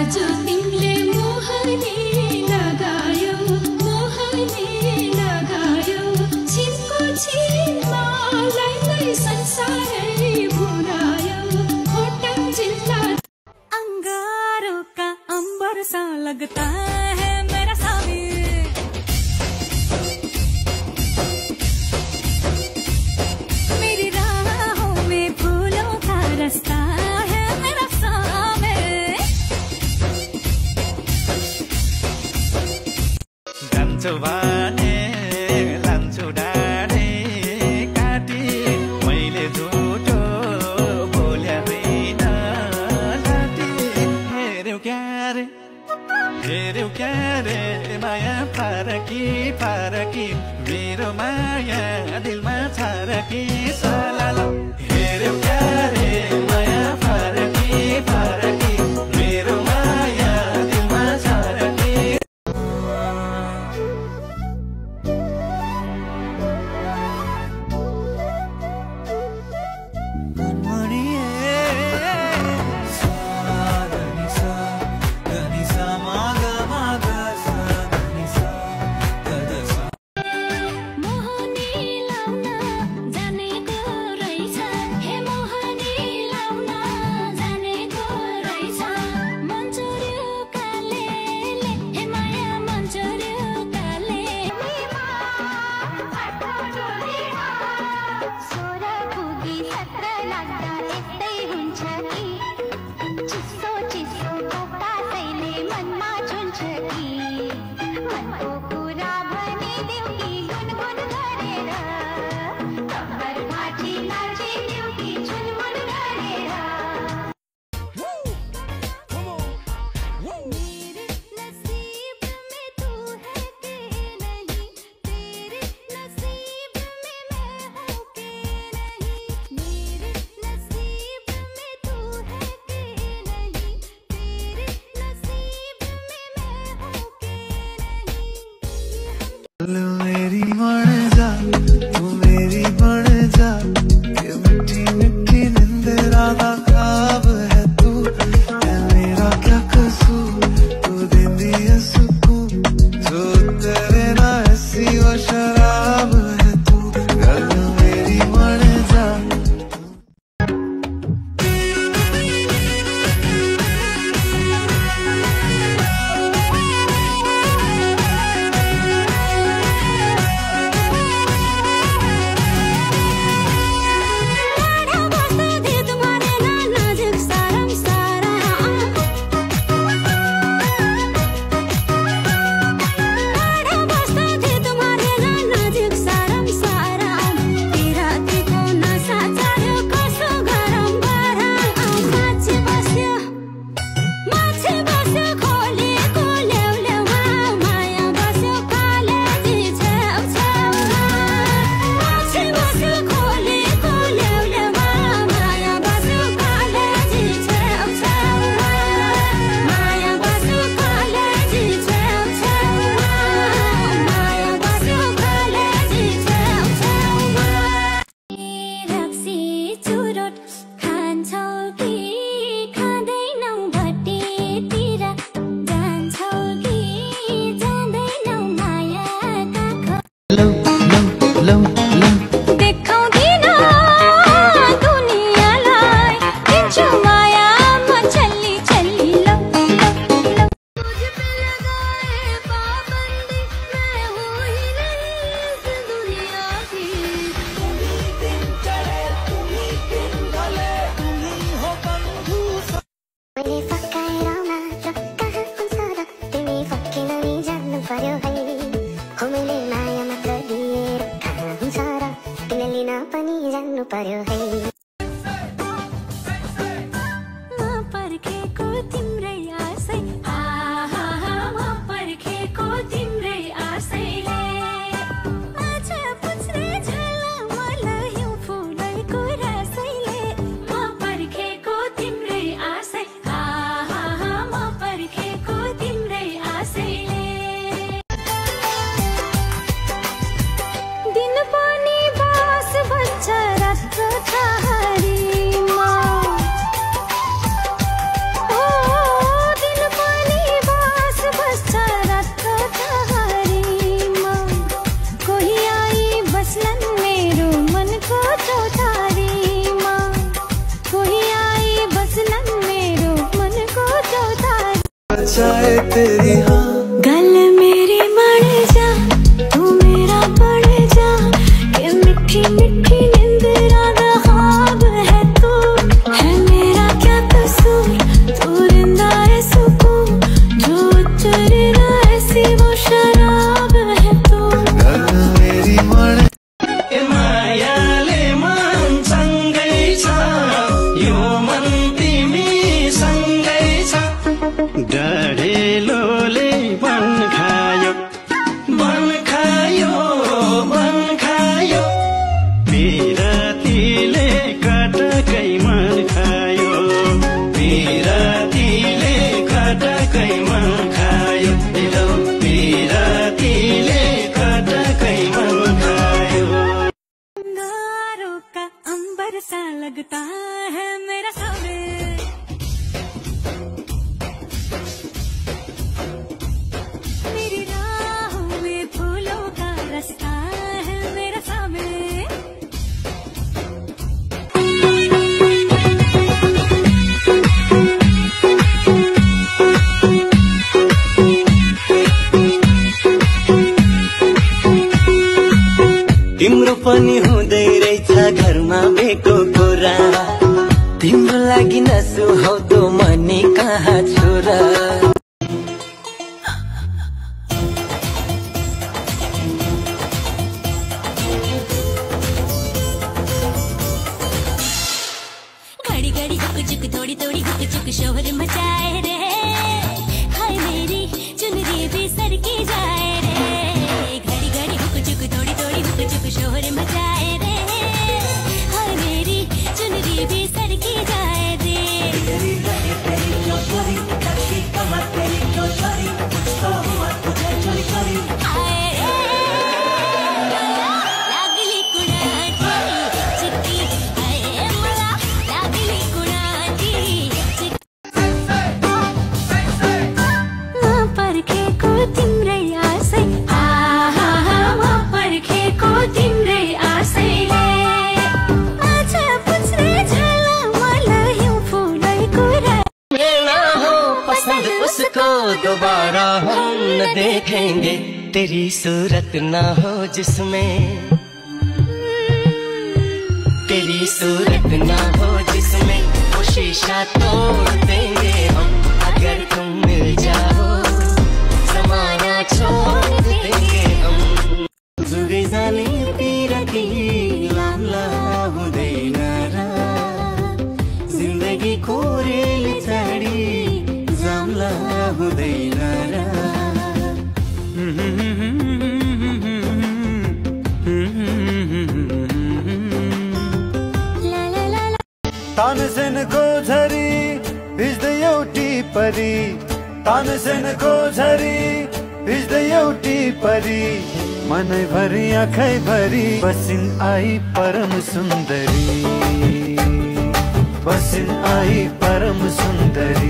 लगता है मेरा स्वामी, मेरी राहों में फूलों का रास्ता है मेरा स्वामी। जान्छु भने लान्छु डाँडे काटी, मैले झुटो बोल्या होइन लाटी। हेर्यौ क्यारे माया फरकी फरकी, मेरो माया दिलमा छरकी सलाल। हेर्यौ क्यारे माया फरकी फरकी, मेरो माया दिलमा छरकी। मेरी बन जा तू मेरी बन जा, ये मिट्टी मिट्टी निंदरा का ख्वाब है तू। है मेरा क्या कसूर तू देंदी है सुकून, जो तेरे ना ऐसी वो शराब है तू। गल मेरी बन जा। पर्यो है पर्खेको तिम्रै आशै, पर्खेको तिम्रै आशैले आछा पुछ्रे झला मलाई फुलैको रसैले। म पर्खेको तिम्रै आशै, म पर्खेको तिम्रै आशैले। दिन पनि बास बच्चा रात थारीमा, ओ चाहे तेरी हाँ। गल मेरी मर जा तू मेरा पड़ जा कि मिठी मिठी निंदरा दा ख्वाब है तू है मेरा क्या कसूर तू रिंदा है सुकून जो उतरे ना ऐसी वो शराब है तू। गल मेरी मर मायाले मन सँगै छ यो मन तिमी सँगै छ डढेलोले बन खायो पिरतीले कटकै मन खायो पिरतीले कटकै मन खायो पिरतीले कटकै मन खायो। अंगारों का अंबर सा लगता है मेरा सामने मेरी राहों में फूलों का रास्ता है मेरा सामने। तिम्रो पनि हुँदै रहेछ घरमा बेको कुरा तिम्रो लागि नसुहाउँदो मनी कहाँ छोरा। घड़ी घड़ी हुक चुक थोड़ी थोड़ी हुक चुक शोर मचाए रे हाय मेरी चुनरी भी सरकी जाए रे घड़ी घड़ी हुक चुक थोड़ी थोड़ी हुक चुक शोर मचाए रे हाय मेरी चुनरी भी सरकी जाए रे। लागली कुणाची चिट्टी हाय मला लागली कुणाची परखे को तिम्रै आशै परखे को तिम्रै आशैले आज पुछ्रे झला मलाई फुलैको मेरा हो पसंद उसको दोबारा हम न देखेंगे तेरी सूरत ना हो जिसमें तेरी सूरत ना हो जिसमें वो शीशा तोड़ देंगे हम अगर तुम मिल जाओ जमाना छोड़ देंगे हम। जुगे जाने पिरती लाम्ला हुँदैन र जिन्दगी कोरेल चढी जाम्ला हुँदैन र। तानसेनको झरी भिज्दै एउटी परी तानसेनको झरी भिज्दै एउटी परी मनैभरि आँखैभरि बसिन आई परम सुन्दरी बसिन आई परम सुन्दरी।